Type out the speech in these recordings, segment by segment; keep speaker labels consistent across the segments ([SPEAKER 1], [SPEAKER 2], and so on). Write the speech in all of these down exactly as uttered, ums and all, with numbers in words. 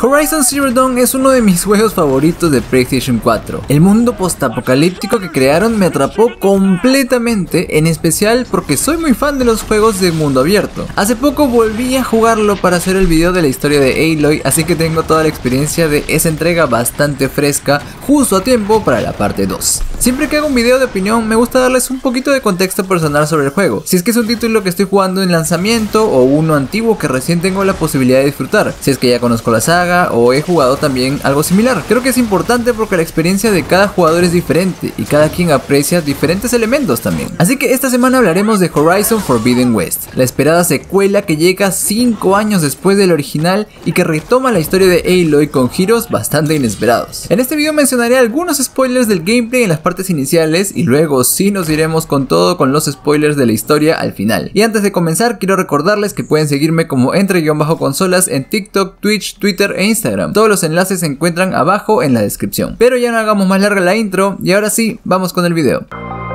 [SPEAKER 1] Horizon Zero Dawn es uno de mis juegos favoritos de PlayStation cuatro. El mundo postapocalíptico que crearon me atrapó completamente, en especial porque soy muy fan de los juegos de mundo abierto. Hace poco volví a jugarlo para hacer el video de la historia de Aloy, así que tengo toda la experiencia de esa entrega bastante fresca, justo a tiempo para la parte dos. Siempre que hago un video de opinión me gusta darles un poquito de contexto personal sobre el juego, si es que es un título que estoy jugando en lanzamiento o uno antiguo que recién tengo la posibilidad de disfrutar, si es que ya conozco la saga o he jugado también algo similar. Creo que es importante porque la experiencia de cada jugador es diferente y cada quien aprecia diferentes elementos también. Así que esta semana hablaremos de Horizon Forbidden West, la esperada secuela que llega cinco años después del original y que retoma la historia de Aloy con giros bastante inesperados. En este video mencionaré algunos spoilers del gameplay en las partes iniciales y luego sí nos iremos con todo con los spoilers de la historia al final. Y antes de comenzar quiero recordarles que pueden seguirme como entre-consolas en TikTok, Twitch, Twitter e Instagram. Todos los enlaces se encuentran abajo en la descripción. Pero ya no hagamos más larga la intro y ahora sí, vamos con el video.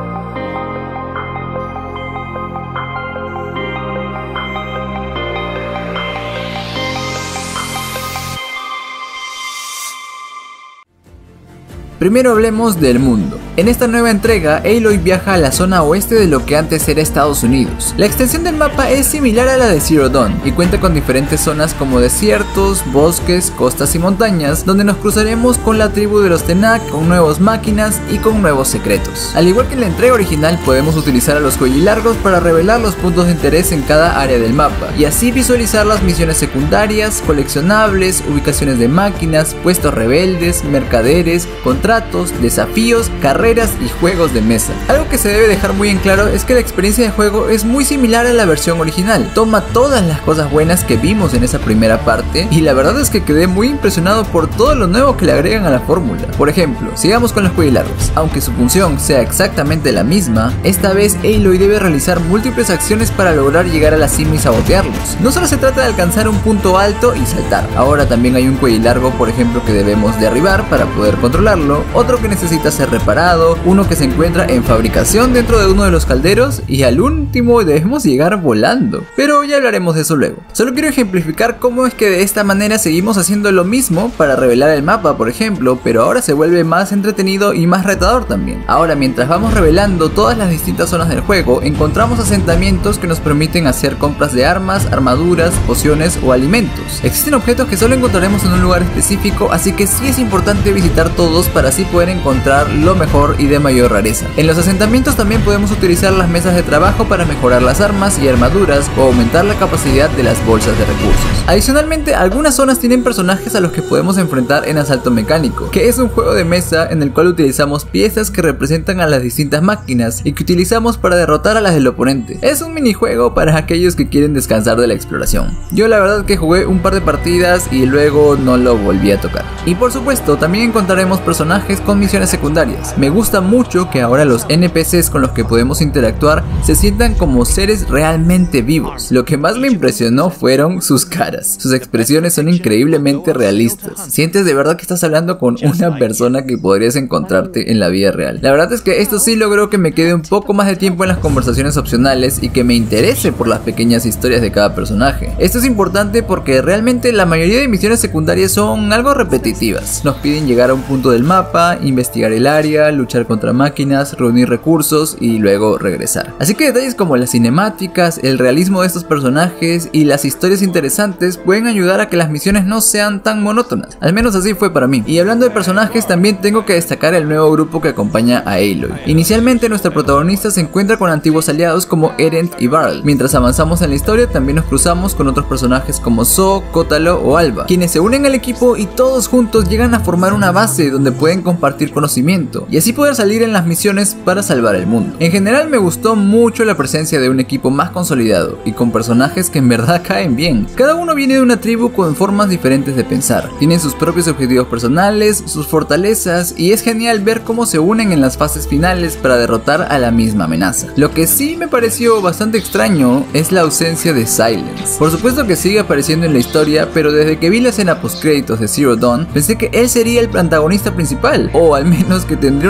[SPEAKER 1] Primero hablemos del mundo. En esta nueva entrega, Aloy viaja a la zona oeste de lo que antes era Estados Unidos. La extensión del mapa es similar a la de Zero Dawn y cuenta con diferentes zonas como desiertos, bosques, costas y montañas, donde nos cruzaremos con la tribu de los Tenakth, con nuevas máquinas y con nuevos secretos. Al igual que en la entrega original, podemos utilizar a los cuellilargos para revelar los puntos de interés en cada área del mapa y así visualizar las misiones secundarias, coleccionables, ubicaciones de máquinas, puestos rebeldes, mercaderes, contratos, desafíos, carreras y juegos de mesa. Algo que se debe dejar muy en claro es que la experiencia de juego es muy similar a la versión original. Toma todas las cosas buenas que vimos en esa primera parte y la verdad es que quedé muy impresionado por todo lo nuevo que le agregan a la fórmula. Por ejemplo, sigamos con los cuellilargos. Aunque su función sea exactamente la misma, esta vez Aloy debe realizar múltiples acciones para lograr llegar a la cima y sabotearlos. No solo se trata de alcanzar un punto alto y saltar. Ahora también hay un cuellilargo, por ejemplo, que debemos derribar para poder controlarlo, otro que necesita ser reparado, uno que se encuentra en fabricación dentro de uno de los calderos y al último debemos llegar volando. Pero ya hablaremos de eso luego. Solo quiero ejemplificar cómo es que de esta manera seguimos haciendo lo mismo para revelar el mapa, por ejemplo, pero ahora se vuelve más entretenido y más retador también. Ahora, mientras vamos revelando todas las distintas zonas del juego, encontramos asentamientos que nos permiten hacer compras de armas, armaduras, pociones o alimentos. Existen objetos que solo encontraremos en un lugar específico, así que sí es importante visitar todos para así poder encontrar lo mejor y de mayor rareza. En los asentamientos también podemos utilizar las mesas de trabajo para mejorar las armas y armaduras o aumentar la capacidad de las bolsas de recursos. Adicionalmente, algunas zonas tienen personajes a los que podemos enfrentar en Asalto Mecánico, que es un juego de mesa en el cual utilizamos piezas que representan a las distintas máquinas y que utilizamos para derrotar a las del oponente. Es un minijuego para aquellos que quieren descansar de la exploración. Yo la verdad que jugué un par de partidas y luego no lo volví a tocar. Y por supuesto, también encontraremos personajes con misiones secundarias. Me gusta mucho que ahora los N P Cs con los que podemos interactuar se sientan como seres realmente vivos. Lo que más me impresionó fueron sus caras. Sus expresiones son increíblemente realistas. Sientes de verdad que estás hablando con una persona que podrías encontrarte en la vida real. La verdad es que esto sí logró que me quede un poco más de tiempo en las conversaciones opcionales y que me interese por las pequeñas historias de cada personaje. Esto es importante porque realmente la mayoría de misiones secundarias son algo repetitivas. Nos piden llegar a un punto del mapa, investigar el área, luchar contra máquinas, reunir recursos y luego regresar. Así que detalles como las cinemáticas, el realismo de estos personajes y las historias interesantes pueden ayudar a que las misiones no sean tan monótonas. Al menos así fue para mí. Y hablando de personajes, también tengo que destacar el nuevo grupo que acompaña a Aloy. Inicialmente nuestra protagonista se encuentra con antiguos aliados como Erend y Varl. Mientras avanzamos en la historia también nos cruzamos con otros personajes como Zoe, Kotalo o Alba, quienes se unen al equipo y todos juntos llegan a formar una base donde pueden compartir conocimiento y así poder salir en las misiones para salvar el mundo. En general me gustó mucho la presencia de un equipo más consolidado y con personajes que en verdad caen bien. Cada uno viene de una tribu con formas diferentes de pensar, tienen sus propios objetivos personales, sus fortalezas y es genial ver cómo se unen en las fases finales para derrotar a la misma amenaza. Lo que sí me pareció bastante extraño es la ausencia de Silence. Por supuesto que sigue apareciendo en la historia, pero desde que vi la escena post créditos de Zero Dawn pensé que él sería el antagonista principal, o al menos que tendría una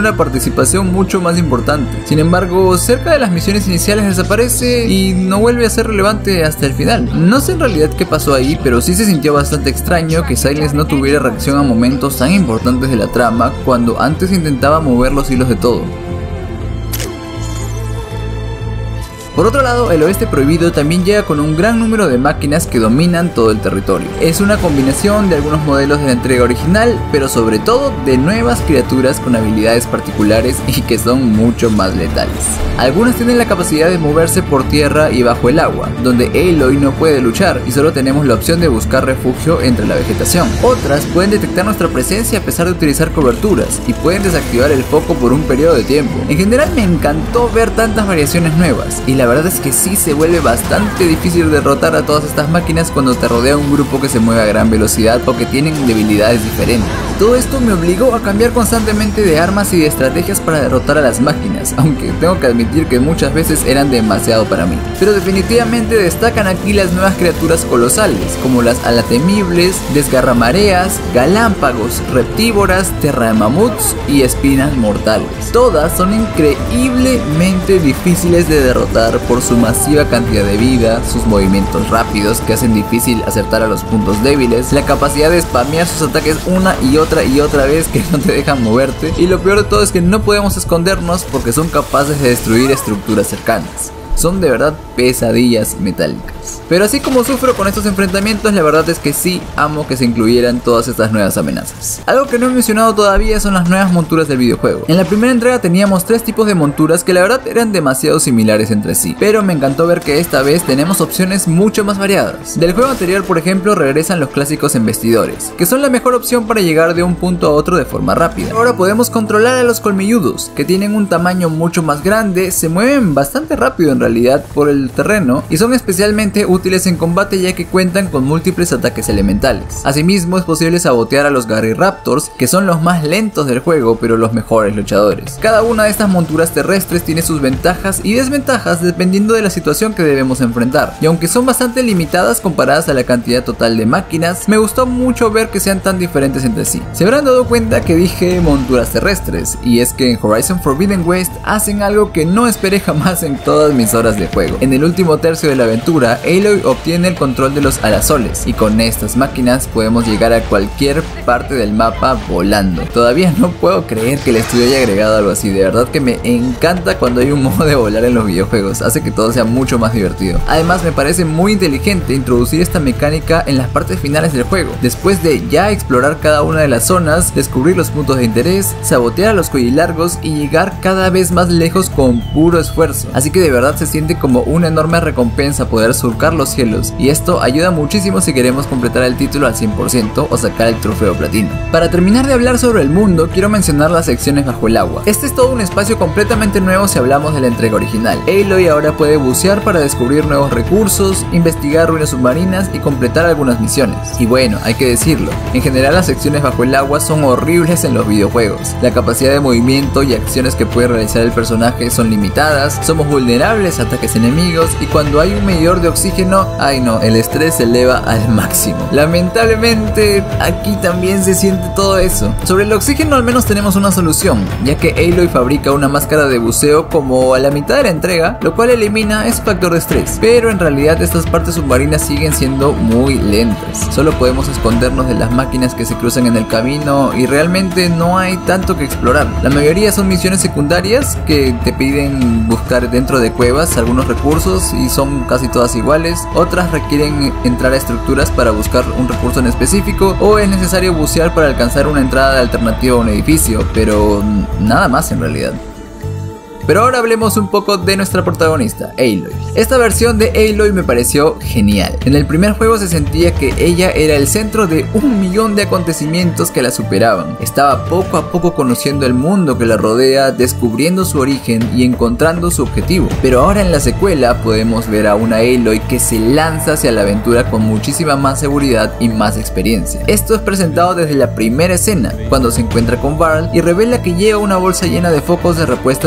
[SPEAKER 1] una participación mucho más importante. Sin embargo, cerca de las misiones iniciales desaparece y no vuelve a ser relevante hasta el final. No sé en realidad qué pasó ahí, pero sí se sintió bastante extraño que Silence no tuviera reacción a momentos tan importantes de la trama cuando antes intentaba mover los hilos de todo. Por otro lado, el Oeste Prohibido también llega con un gran número de máquinas que dominan todo el territorio. Es una combinación de algunos modelos de la entrega original, pero sobre todo de nuevas criaturas con habilidades particulares y que son mucho más letales. Algunas tienen la capacidad de moverse por tierra y bajo el agua, donde Aloy no puede luchar y solo tenemos la opción de buscar refugio entre la vegetación. Otras pueden detectar nuestra presencia a pesar de utilizar coberturas y pueden desactivar el foco por un periodo de tiempo. En general me encantó ver tantas variaciones nuevas y la La verdad es que sí se vuelve bastante difícil derrotar a todas estas máquinas cuando te rodea un grupo que se mueve a gran velocidad o que tienen debilidades diferentes. Todo esto me obligó a cambiar constantemente de armas y de estrategias para derrotar a las máquinas, aunque tengo que admitir que muchas veces eran demasiado para mí. Pero definitivamente destacan aquí las nuevas criaturas colosales, como las alatemibles, desgarramareas, galápagos, reptívoras, terramamuts y espinas mortales. Todas son increíblemente difíciles de derrotar por su masiva cantidad de vida, sus movimientos rápidos que hacen difícil acertar a los puntos débiles, la capacidad de spamear sus ataques una y otra y otra vez que no te dejan moverte, y lo peor de todo es que no podemos escondernos porque son capaces de destruir estructuras cercanas. Son de verdad pesadillas metálicas. Pero así como sufro con estos enfrentamientos, la verdad es que sí amo que se incluyeran todas estas nuevas amenazas. Algo que no he mencionado todavía son las nuevas monturas del videojuego. En la primera entrega teníamos tres tipos de monturas que la verdad eran demasiado similares entre sí, pero me encantó ver que esta vez tenemos opciones mucho más variadas. Del juego anterior, por ejemplo, regresan los clásicos embestidores, que son la mejor opción para llegar de un punto a otro de forma rápida. Ahora podemos controlar a los colmilludos, que tienen un tamaño mucho más grande, se mueven bastante rápido en realidad por el terreno y son especialmente útiles en combate ya que cuentan con múltiples ataques elementales. Asimismo es posible sabotear a los Garryraptors, que son los más lentos del juego pero los mejores luchadores. Cada una de estas monturas terrestres tiene sus ventajas y desventajas dependiendo de la situación que debemos enfrentar, y aunque son bastante limitadas comparadas a la cantidad total de máquinas, me gustó mucho ver que sean tan diferentes entre sí. Se habrán dado cuenta que dije monturas terrestres, y es que en Horizon Forbidden West hacen algo que no esperé jamás en todas mis horas de juego. En el último tercio de la aventura, Aloy obtiene el control de los arazoles y con estas máquinas podemos llegar a cualquier parte del mapa volando. Todavía no puedo creer que el estudio haya agregado algo así, de verdad que me encanta cuando hay un modo de volar en los videojuegos, hace que todo sea mucho más divertido. Además me parece muy inteligente introducir esta mecánica en las partes finales del juego, después de ya explorar cada una de las zonas, descubrir los puntos de interés, sabotear a los cuellilargos y llegar cada vez más lejos con puro esfuerzo. Así que de verdad se siente como una enorme recompensa poder surcar los cielos, y esto ayuda muchísimo si queremos completar el título al cien por ciento o sacar el trofeo platino. Para terminar de hablar sobre el mundo, quiero mencionar las secciones bajo el agua. Este es todo un espacio completamente nuevo si hablamos de la entrega original. Aloy ahora puede bucear para descubrir nuevos recursos, investigar ruinas submarinas y completar algunas misiones. Y bueno, hay que decirlo, en general las secciones bajo el agua son horribles en los videojuegos. La capacidad de movimiento y acciones que puede realizar el personaje son limitadas, somos vulnerables a ataques enemigos y cuando hay un medidor de oxígeno, ay no, el estrés se eleva al máximo. Lamentablemente aquí también se siente todo eso. Sobre el oxígeno al menos tenemos una solución, ya que Aloy fabrica una máscara de buceo como a la mitad de la entrega, lo cual elimina ese factor de estrés, pero en realidad estas partes submarinas siguen siendo muy lentas. Solo podemos escondernos de las máquinas que se cruzan en el camino y realmente no hay tanto que explorar. La mayoría son misiones secundarias que te piden buscar dentro de cuevas algunos recursos y son casi todas iguales. Otras requieren entrar a estructuras para buscar un recurso en específico o es necesario bucear para alcanzar una entrada alternativa a un edificio, pero nada más en realidad. Pero ahora hablemos un poco de nuestra protagonista, Aloy. Esta versión de Aloy me pareció genial. En el primer juego se sentía que ella era el centro de un millón de acontecimientos que la superaban. Estaba poco a poco conociendo el mundo que la rodea, descubriendo su origen y encontrando su objetivo. Pero ahora en la secuela podemos ver a una Aloy que se lanza hacia la aventura con muchísima más seguridad y más experiencia. Esto es presentado desde la primera escena, cuando se encuentra con Varl y revela que lleva una bolsa llena de focos de repuesto para cualquier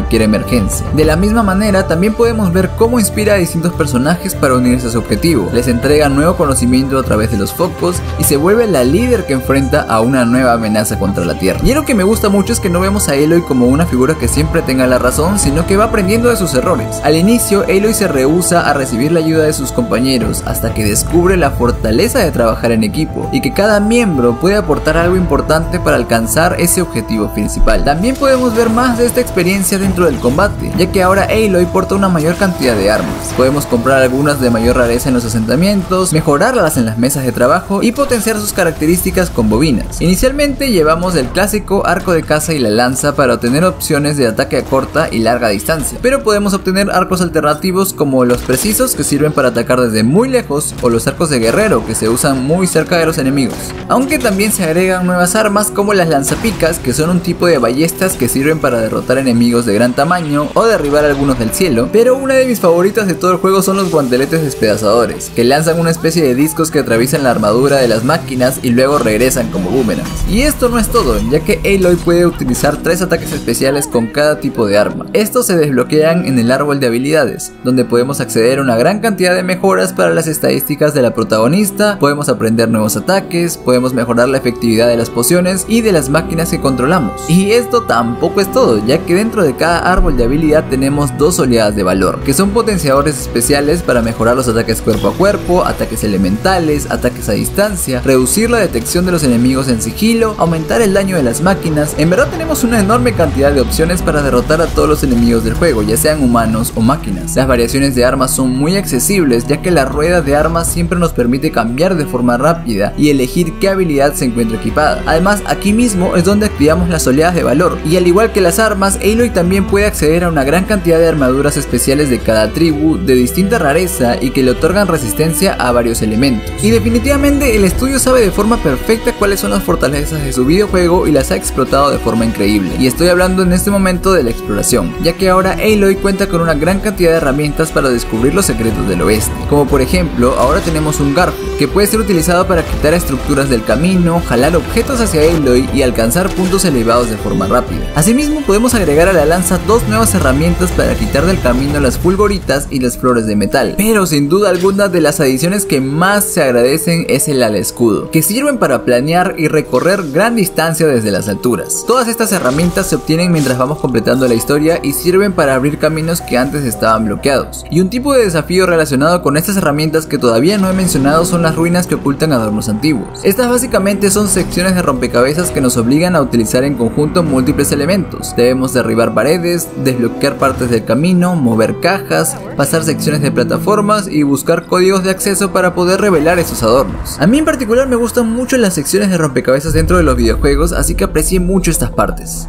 [SPEAKER 1] cualquier emergencia. De la misma manera, también podemos ver cómo inspira a distintos personajes para unirse a su objetivo, les entrega nuevo conocimiento a través de los focos y se vuelve la líder que enfrenta a una nueva amenaza contra la Tierra. Y lo que me gusta mucho es que no vemos a Aloy como una figura que siempre tenga la razón, sino que va aprendiendo de sus errores. Al inicio, Aloy se rehúsa a recibir la ayuda de sus compañeros hasta que descubre la fortaleza de trabajar en equipo y que cada miembro puede aportar algo importante para alcanzar ese objetivo principal. También podemos ver más de esta experiencia dentro del combate, ya que ahora Aloy porta una mayor cantidad de armas. Podemos comprar algunas de mayor rareza en los asentamientos, mejorarlas en las mesas de trabajo y potenciar sus características con bobinas. Inicialmente llevamos el clásico arco de caza y la lanza para obtener opciones de ataque a corta y larga distancia, pero podemos obtener arcos alternativos como los precisos, que sirven para atacar desde muy lejos, o los arcos de guerrero, que se usan muy cerca de los enemigos. Aunque también se agregan nuevas armas como las lanzapicas, que son un tipo de ballestas que sirven para derrotar enemigos de gran tamaño o derribar algunos del cielo, pero una de mis favoritas de todo el juego son los guanteletes despedazadores, que lanzan una especie de discos que atraviesan la armadura de las máquinas y luego regresan como boomerangs. Y esto no es todo, ya que Aloy puede utilizar tres ataques especiales con cada tipo de arma. Estos se desbloquean en el árbol de habilidades, donde podemos acceder a una gran cantidad de mejoras para las estadísticas de la protagonista, podemos aprender nuevos ataques, podemos mejorar la efectividad de las pociones y de las máquinas que controlamos. Y esto tampoco es todo, ya que dentro de cada árbol de habilidad tenemos dos oleadas de valor, que son potenciadores especiales para mejorar los ataques cuerpo a cuerpo, ataques elementales, ataques a distancia, reducir la detección de los enemigos en sigilo, aumentar el daño de las máquinas. En verdad tenemos una enorme cantidad de opciones para derrotar a todos los enemigos del juego, ya sean humanos o máquinas. Las variaciones de armas son muy accesibles, ya que la rueda de armas siempre nos permite cambiar de forma rápida y elegir qué habilidad se encuentra equipada. Además, aquí mismo es donde activamos las oleadas de valor, y al igual que las armas, Aloy también puede acceder a una gran cantidad de armaduras especiales de cada tribu, de distinta rareza y que le otorgan resistencia a varios elementos. Y definitivamente el estudio sabe de forma perfecta cuáles son las fortalezas de su videojuego y las ha explotado de forma increíble. Y estoy hablando en este momento de la exploración, ya que ahora Aloy cuenta con una gran cantidad de herramientas para descubrir los secretos del oeste, como por ejemplo, ahora tenemos un garfio que puede ser utilizado para quitar estructuras del camino, jalar objetos hacia Aloy y alcanzar puntos elevados de forma rápida. Asimismo, podemos agregar a la lanza dos nuevas herramientas para quitar del camino las fulgoritas y las flores de metal, pero sin duda alguna de las adiciones que más se agradecen es el ala escudo, que sirven para planear y recorrer gran distancia desde las alturas. Todas estas herramientas se obtienen mientras vamos completando la historia y sirven para abrir caminos que antes estaban bloqueados. Y un tipo de desafío relacionado con estas herramientas que todavía no he mencionado son las ruinas que ocultan adornos antiguos. Estas básicamente son secciones de rompecabezas que nos obligan a utilizar en conjunto múltiples elementos. Debemos derribar paredes, desbloquear partes del camino, mover cajas, pasar secciones de plataformas y buscar códigos de acceso para poder revelar esos adornos. A mí en particular me gustan mucho las secciones de rompecabezas dentro de los videojuegos, así que aprecié mucho estas partes.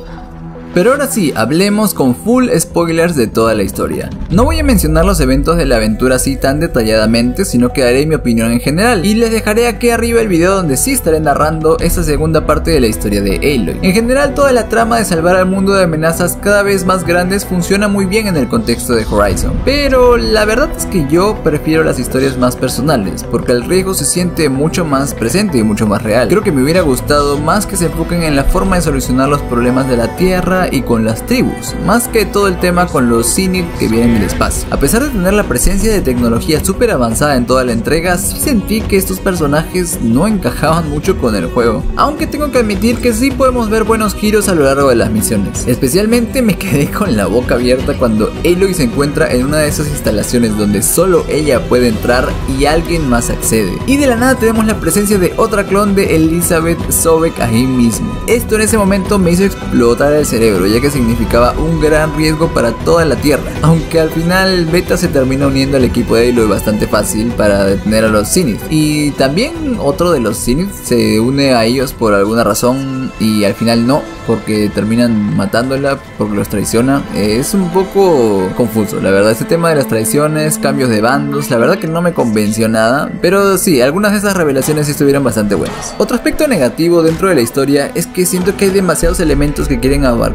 [SPEAKER 1] Pero ahora sí, hablemos con full spoilers de toda la historia. No voy a mencionar los eventos de la aventura así tan detalladamente, sino que daré mi opinión en general, y les dejaré aquí arriba el video donde sí estaré narrando esta segunda parte de la historia de Aloy. En general, toda la trama de salvar al mundo de amenazas cada vez más grandes funciona muy bien en el contexto de Horizon, pero la verdad es que yo prefiero las historias más personales, porque el riesgo se siente mucho más presente y mucho más real. Creo que me hubiera gustado más que se enfoquen en la forma de solucionar los problemas de la Tierra y con las tribus, más que todo el tema con los Zenith que vienen del espacio. A pesar de tener la presencia de tecnología súper avanzada en toda la entrega, sí sentí que estos personajes no encajaban mucho con el juego, aunque tengo que admitir que sí podemos ver buenos giros a lo largo de las misiones. Especialmente me quedé con la boca abierta cuando Aloy se encuentra en una de esas instalaciones donde solo ella puede entrar y alguien más accede, y de la nada tenemos la presencia de otra clon de Elizabeth Sobek ahí mismo. Esto en ese momento me hizo explotar el cerebro, ya que significaba un gran riesgo para toda la Tierra, aunque al final Beta se termina uniendo al equipo de Aloy bastante fácil para detener a los Zenith, y también otro de los Zenith se une a ellos por alguna razón y al final no, porque terminan matándola porque los traiciona. Es un poco confuso, la verdad, este tema de las traiciones, cambios de bandos, la verdad que no me convenció nada, pero sí, algunas de esas revelaciones sí estuvieron bastante buenas. Otro aspecto negativo dentro de la historia es que siento que hay demasiados elementos que quieren abarcar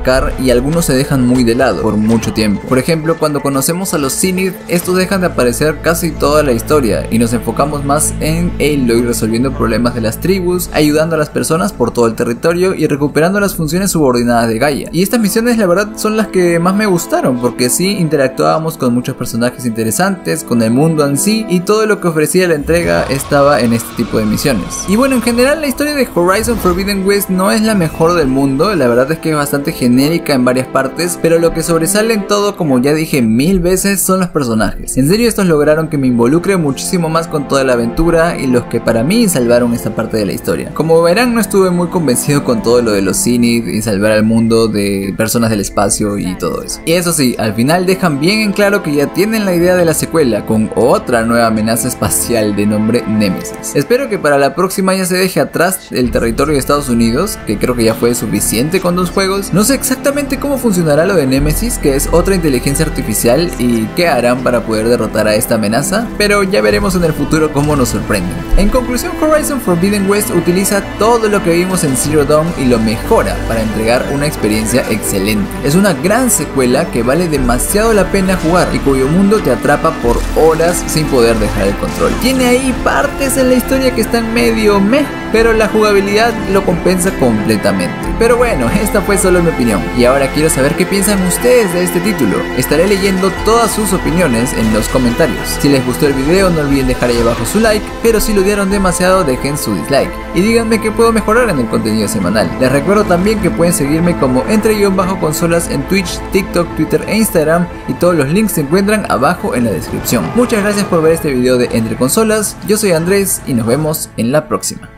[SPEAKER 1] destacar y algunos se dejan muy de lado por mucho tiempo. Por ejemplo, cuando conocemos a los Zenith, estos dejan de aparecer casi toda la historia y nos enfocamos más en Aloy resolviendo problemas de las tribus, ayudando a las personas por todo el territorio y recuperando las funciones subordinadas de Gaia. Y estas misiones la verdad son las que más me gustaron, porque sí interactuábamos con muchos personajes interesantes, con el mundo en sí, y todo lo que ofrecía la entrega estaba en este tipo de misiones. Y bueno, en general la historia de Horizon Forbidden West no es la mejor del mundo, la verdad es que es bastante genérica en varias partes, pero lo que sobresale en todo, como ya dije mil veces, son los personajes. En serio, estos lograron que me involucre muchísimo más con toda la aventura y los que para mí salvaron esta parte de la historia. Como verán, no estuve muy convencido con todo lo de los Zenith y salvar al mundo de personas del espacio y todo eso. Y eso sí, al final dejan bien en claro que ya tienen la idea de la secuela con otra nueva amenaza espacial de nombre Nemesis. Espero que para la próxima ya se deje atrás el territorio de Estados Unidos, que creo que ya fue suficiente con dos juegos. No sé exactamente cómo funcionará lo de Nemesis, que es otra inteligencia artificial, y qué harán para poder derrotar a esta amenaza, pero ya veremos en el futuro cómo nos sorprenden. En conclusión, Horizon Forbidden West utiliza todo lo que vimos en Zero Dawn y lo mejora para entregar una experiencia excelente. Es una gran secuela que vale demasiado la pena jugar y cuyo mundo te atrapa por horas sin poder dejar el control. Tiene ahí partes en la historia que están medio meh, pero la jugabilidad lo compensa completamente. Pero bueno, esta fue solo mi opinión y ahora quiero saber qué piensan ustedes de este título. Estaré leyendo todas sus opiniones en los comentarios. Si les gustó el video no olviden dejar ahí abajo su like, pero si lo odiaron demasiado dejen su dislike y díganme qué puedo mejorar en el contenido semanal. Les recuerdo también que pueden seguirme como entre-consolas en Twitch, TikTok, Twitter e Instagram, y todos los links se encuentran abajo en la descripción. Muchas gracias por ver este video de Entre Consolas, yo soy Andrés y nos vemos en la próxima.